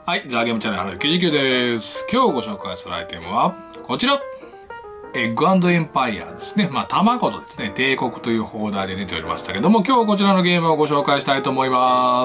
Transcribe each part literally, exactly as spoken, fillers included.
はい、ザ・ゲームチャンネルはちじゅうきゅうです。今日ご紹介するアイテムはこちら。エッグ&エンパイアですね。まあ、卵とですね、帝国という放題で出ておりましたけども、今日こちらのゲームをご紹介したいと思います。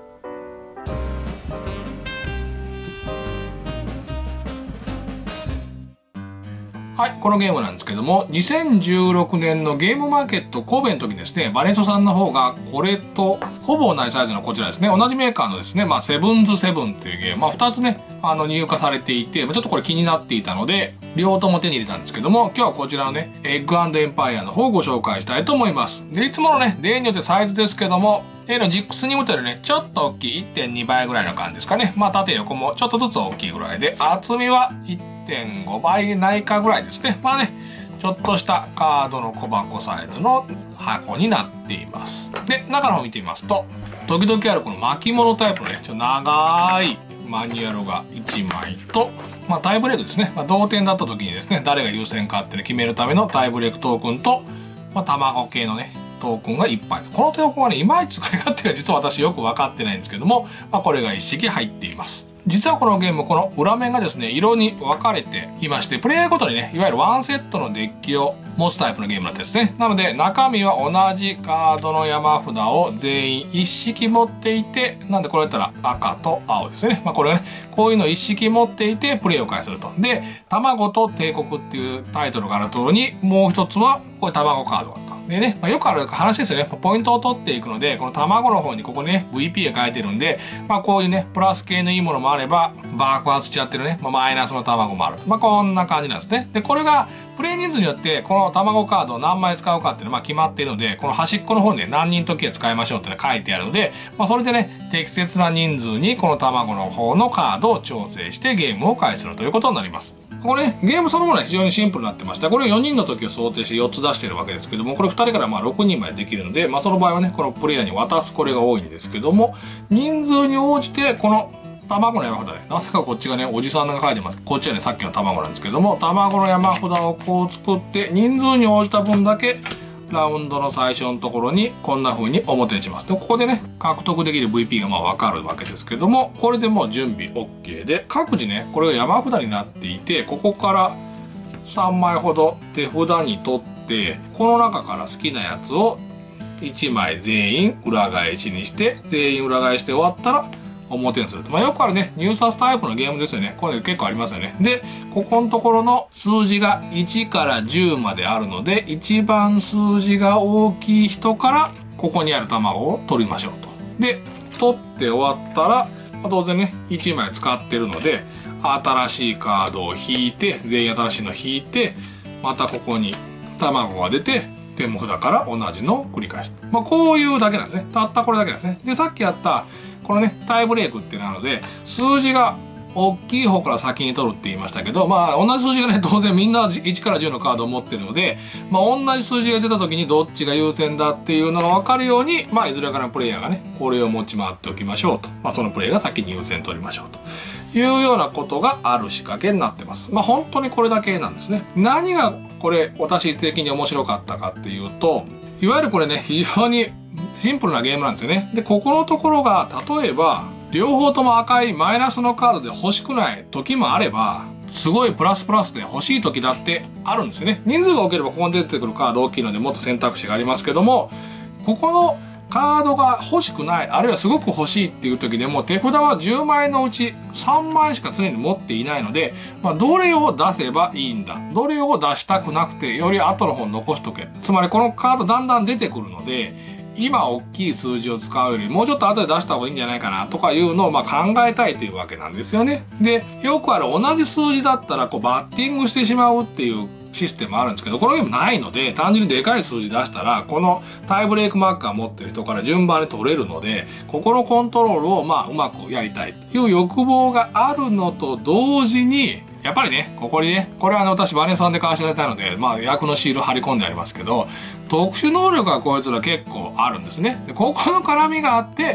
はい、このゲームなんですけども、にせんじゅうろくねんのゲームマーケット神戸の時にですね、バレンソさんの方がこれとほぼ同じサイズのこちらですね、同じメーカーのですね、まあ、セブンズセブンっていうゲーム、まあ、ふたつね、あの、入荷されていて、ちょっとこれ気になっていたので、両方とも手に入れたんですけども、今日はこちらのね、エッグ&エンパイアの方をご紹介したいと思います。で、いつものね、例によってサイズですけども、A のジックスにムとよりね、ちょっと大きい いってんに 倍ぐらいの感じですかね。まあ、縦横もちょっとずつ大きいぐらいで、厚みはいってんご 倍ないかぐらいですね。まあね、ちょっとしたカードの小箱サイズの箱になっています。で、中の方見てみますと、時々あるこの巻物タイプのね、ちょっと長いマニュアルがいちまいと、まあ、タイブレークですね。まあ、同点だった時にですね、誰が優先かっていうのを決めるためのタイブレークトークンと、まあ、卵系のね、トークンがいっぱい。このトークンはね、いまいち使い勝手が実は私よく分かってないんですけども、まあ、これが一式入っています。実はこのゲーム、この裏面がですね、色に分かれていまして、プレイヤーごとにね、いわゆるワンセットのデッキを持つタイプのゲームなんですね。なので、中身は同じカードの山札を全員一式持っていて、なんでこれだったら赤と青ですね。まあこれはね、こういうの一式持っていてプレイを開始すると。で、卵と帝国っていうタイトルがある通りに、もう一つは、これ卵カードがあると。でね、まあ、よくある話ですよね。ポイントを取っていくので、この卵の方にここにね、ブイピー が書いてるんで、まあこういうね、プラス系のいいものもあれば、爆発しちゃってるね、まあ、マイナスの卵もある。まあこんな感じなんですね。で、これが、プレイ人数によって、この卵カードを何枚使うかっていうのはまあ決まっているので、この端っこの方にね、何人時は使いましょうっていうのが書いてあるので、まあそれでね、適切な人数にこの卵の方のカードを調整してゲームを開始するということになります。これね、ゲームそのものは非常にシンプルになってました。これよにんの時を想定してよっつ出してるわけですけども、これふたりからまあろくにんまでできるので、まあその場合はね、このプレイヤーに渡すこれが多いんですけども、人数に応じてこの卵の山札ね、なぜかこっちがね、おじさんが書いてます。こっちはね、さっきの卵なんですけども、卵の山札をこう作って、人数に応じた分だけ、ラウンドの最初のところにこんな風に表にします。で、ここでね、獲得できる ブイピー がまあわかるわけですけども、これでもう準備 OK で、各自ね、これが山札になっていて、ここからさんまいほど手札に取って、この中から好きなやつをいちまい全員裏返しにして、全員裏返して終わったら、表にすると。まあよくあるね、入札タイプのゲームですよね。これ結構ありますよね。で、ここのところの数字がいちからじゅうまであるので、一番数字が大きい人から、ここにある卵を取りましょうと。で、取って終わったら、まあ、当然ね、いちまい使ってるので、新しいカードを引いて、全員新しいのを引いて、またここに卵が出て、手も札から同じのを繰り返す。まあこういうだけなんですね。たったこれだけなんですね。で、さっきやった、このね、タイブレイクってなので、数字が大きい方から先に取るって言いましたけど、まあ同じ数字がね、当然みんないちからじゅうのカードを持ってるので、まあ同じ数字が出た時にどっちが優先だっていうのが分かるように、まあいずれかのプレイヤーがね、これを持ち回っておきましょうと。まあそのプレイヤーが先に優先取りましょうというようなことがある仕掛けになってます。まあ本当にこれだけなんですね。何がこれ私的に面白かったかっていうと、いわゆるこれね、非常にシンプルなゲームなんですよね。で、ここのところが、例えば、両方とも赤いマイナスのカードで欲しくない時もあれば、すごいプラスプラスで欲しい時だってあるんですよね。人数が多ければここに出てくるカード大きいのでもっと選択肢がありますけども、ここのカードが欲しくない、あるいはすごく欲しいっていう時でも手札はじゅうまいのうちさんまいしか常に持っていないので、まあ、どれを出せばいいんだ。どれを出したくなくて、より後の方に残しとけ。つまりこのカードだんだん出てくるので、今大きい数字を使うよりもうちょっと後で出した方がいいんじゃないかなとかいうのをまあ考えたいというわけなんですよね。で、よくある同じ数字だったらこうバッティングしてしまうっていうシステムあるんですけど、このゲームないので、単純にでかい数字出したら、このタイブレイクマーカー持ってる人から順番に取れるので、ここのコントロールをまあうまくやりたいという欲望があるのと同時に、やっぱりね、ここにね、これはあの私バネさんで買わせていただいたので、まあ役のシール貼り込んでありますけど、特殊能力がこいつら結構あるんですね。で、ここの絡みがあって、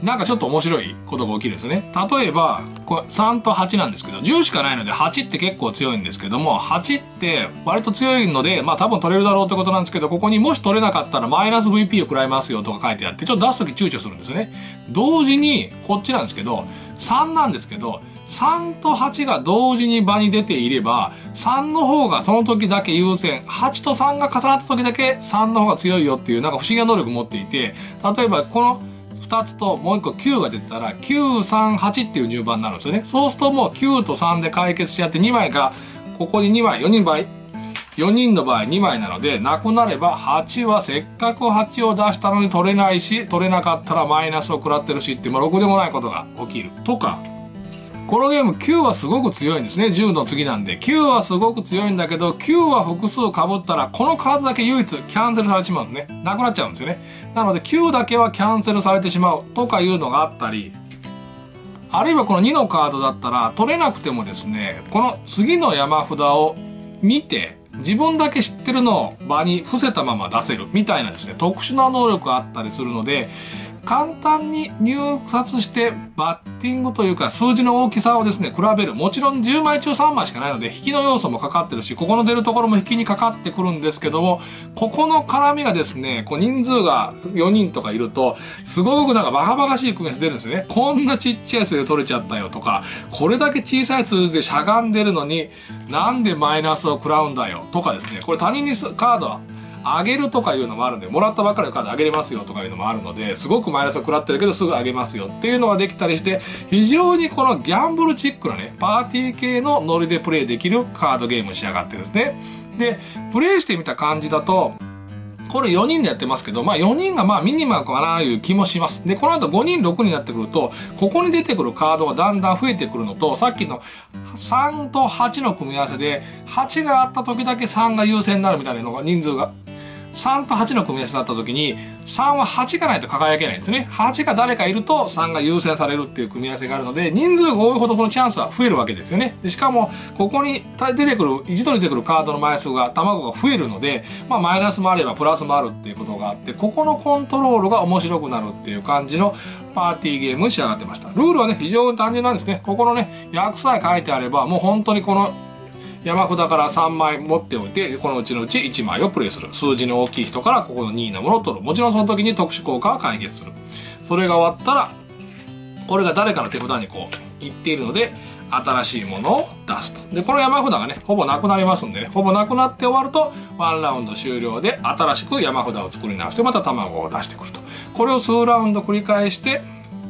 なんかちょっと面白いことが起きるんですね。例えば、これさんとはちなんですけど、じゅうしかないのではちって結構強いんですけども、はちって割と強いので、まあ多分取れるだろうってことなんですけど、ここにもし取れなかったらマイナス ブイピー を食らいますよとか書いてあって、ちょっと出すとき躊躇するんですね。同時に、こっちなんですけど、さんなんですけど、さんとはちが同時に場に出ていれば、さんの方がその時だけ優先、はちとさんが重なった時だけさんの方が強いよっていう、なんか不思議な能力を持っていて、例えばこのふたつともういっこきゅうが出てたら、きゅう、さん、はちっていう順番になるんですよね。そうするともうきゅうとさんで解決しちゃってにまいが、ここににまい、よにんの場合、よにんの場合にまいなので、なくなればはちはせっかくはちを出したのに取れないし、取れなかったらマイナスを食らってるしって、まあ、ろくでもないことが起きる。とか、このゲームきゅうはすごく強いんですね。じゅうの次なんで。きゅうはすごく強いんだけど、きゅうは複数被ったら、このカードだけ唯一キャンセルされてしまうんですね。なくなっちゃうんですよね。なのできゅうだけはキャンセルされてしまうとかいうのがあったり、あるいはこのにのカードだったら、取れなくてもですね、この次の山札を見て、自分だけ知ってるのを場に伏せたまま出せるみたいなですね、特殊な能力があったりするので、簡単に入札してバッティングというか数字の大きさをですね、比べる。もちろんじゅうまい中さんまいしかないので、引きの要素もかかってるし、ここの出るところも引きにかかってくるんですけども、ここの絡みがですね、こう人数がよにんとかいると、すごくなんかバカバカしい組み合わせ出るんですよね。こんなちっちゃい数で取れちゃったよとか、これだけ小さい数字でしゃがんでるのに、なんでマイナスを食らうんだよとかですね、これ他人にカードは、あげるとかいうのもあるんで、もらったばっかりのカードあげれますよとかいうのもあるので、すごくマイナスを食らってるけどすぐあげますよっていうのができたりして、非常にこのギャンブルチックなね、パーティー系のノリでプレイできるカードゲームに仕上がってるんですね。で、プレイしてみた感じだと、これよにんでやってますけど、まあよにんがまあミニマムかなという気もします。で、この後ごにん、ろくにんになってくると、ここに出てくるカードがだんだん増えてくるのと、さっきのさんとはちの組み合わせで、はちがあった時だけさんが優先になるみたいなのが人数が、さんとはちの組み合わせだった時に、さんははちがないと輝けないんですね。はちが誰かいるとさんが優先されるっていう組み合わせがあるので、人数が多いほどそのチャンスは増えるわけですよね。でしかも、ここに出てくる、一度に出てくるカードの枚数が、卵が増えるので、まあマイナスもあればプラスもあるっていうことがあって、ここのコントロールが面白くなるっていう感じのパーティーゲームに仕上がってました。ルールはね、非常に単純なんですね。ここのね、役さえ書いてあれば、もう本当にこの、山札からさんまい持っておいて、このうちのうちいちまいをプレイする。数字の大きい人からここのにいなものを取る。もちろんその時に特殊効果は解決する。それが終わったら、これが誰かの手札にこう、行っているので、新しいものを出すと。で、この山札がね、ほぼなくなりますんでね、ほぼなくなって終わると、ワンラウンド終了で新しく山札を作り直して、また卵を出してくると。これを数ラウンド繰り返して、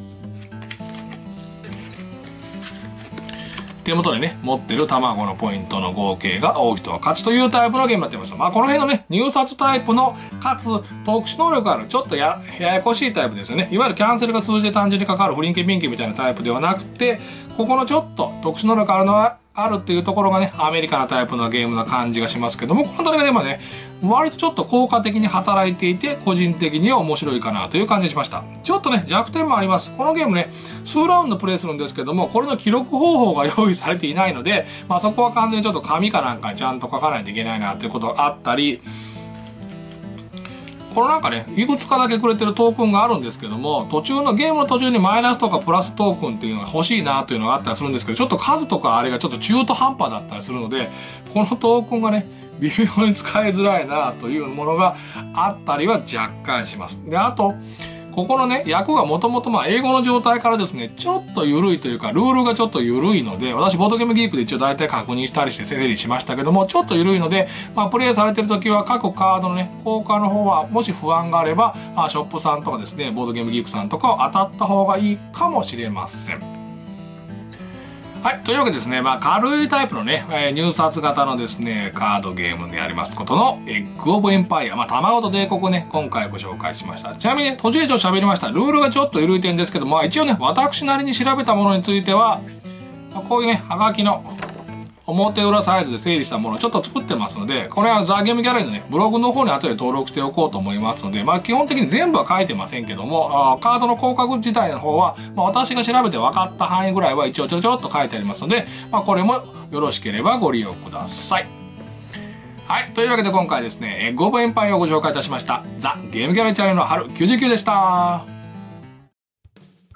手元でね、持ってる卵のポイントの合計が多い人は勝ちというタイプのゲームになってました。まあ、この辺のね、入札タイプの、かつ、特殊能力がある、ちょっとや、ややこしいタイプですよね。いわゆるキャンセルが数字で単純にかかるフリンケピンケみたいなタイプではなくて、ここのちょっと特殊能力あるのは、あるっていうところがね、アメリカなタイプのゲームな感じがしますけども、この辺りがでもね、割とちょっと効果的に働いていて、個人的には面白いかなという感じがしました。ちょっとね、弱点もあります。このゲームね、数ラウンドプレイするんですけども、これの記録方法が用意されていないので、まあそこは完全にちょっと紙かなんかにちゃんと書かないといけないなということがあったり、このなんかね、いくつかだけくれてるトークンがあるんですけども、途中のゲームの途中にマイナスとかプラストークンっていうのが欲しいなというのがあったりするんですけど、ちょっと数とかあれがちょっと中途半端だったりするので、このトークンがね、微妙に使いづらいなというものがあったりは若干します。で、あと、ここのね、役がもともとまあ英語の状態からですね、ちょっと緩いというか、ルールがちょっと緩いので、私、ボードゲームギークで一応大体確認したりして整理しましたけども、ちょっと緩いので、まあ、プレイされてる時は各カードのね、効果の方は、もし不安があれば、まあ、ショップさんとかですね、ボードゲームギークさんとかを当たった方がいいかもしれません。はい。というわけでですね、まあ、軽いタイプのね、えー、入札型のですね、カードゲームでありますことの、エッグ・オブ・エンパイア。まあ、卵と帝国ね、今回ご紹介しました。ちなみにね、途中でちょっと喋りました。ルールがちょっと緩い点ですけど、まあ、一応ね、私なりに調べたものについては、まあ、こういうね、はがきの、表裏サイズで整理したものをちょっと作ってますので、これはザ・ゲームギャラリーのね、ブログの方に後で登録しておこうと思いますので、まあ基本的に全部は書いてませんけども、あカードの広角自体の方は、まあ私が調べて分かった範囲ぐらいは一応ちょろちょろっと書いてありますので、まあこれもよろしければご利用ください。はい。というわけで今回ですね、エッグ・オブ・エンパイアをご紹介いたしました。ザ・ゲームギャラリーチャンネルの春きゅうじゅうきゅうでした。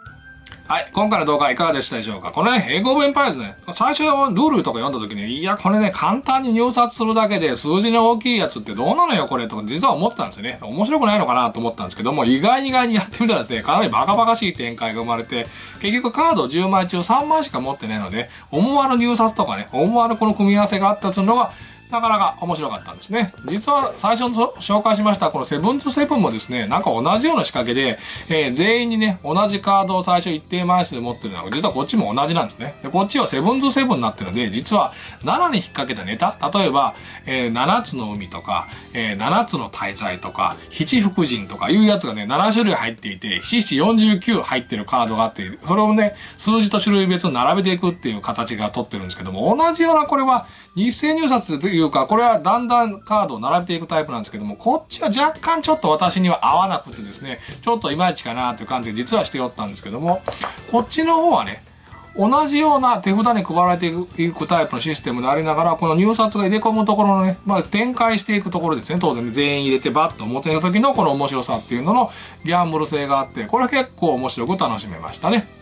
はい。今回の動画はいかがでしたでしょうか？このね、英語弁パイズね、最初ルールとか読んだ時に、いや、これね、簡単に入札するだけで数字の大きいやつってどうなのよ、これとか、実は思ってたんですよね。面白くないのかなと思ったんですけども、意外に意外にやってみたらですね、かなりバカバカしい展開が生まれて、結局カードじゅうまい中さんまいしか持ってないので、思わぬ入札とかね、思わぬこの組み合わせがあったりするのが、なかなか面白かったんですね。実は最初の紹介しましたこのセブンズセブンもですね、なんか同じような仕掛けで、えー、全員にね、同じカードを最初一定枚数で持ってるのが、実はこっちも同じなんですね。で、こっちはセブンズセブンになってるので、実はななに引っ掛けたネタ、例えば、えー、ななつの海とか、えー、ななつの大罪とか、七福神とかいうやつがね、ななしゅるい入っていて、七七よんじゅうきゅう入ってるカードがあって、それをね、数字と種類別に並べていくっていう形が取ってるんですけども、同じようなこれは日斉入札というか、これはだんだんカードを並べていくタイプなんですけども、こっちは若干ちょっと私には合わなくてですね、ちょっといまいちかなという感じで実はしておったんですけども、こっちの方はね、同じような手札に配られていくタイプのシステムでありながら、この入札が入れ込むところのね、まあ展開していくところですね、当然、ね、全員入れてバッと表にした時のこの面白さっていうののギャンブル性があって、これは結構面白く楽しめましたね。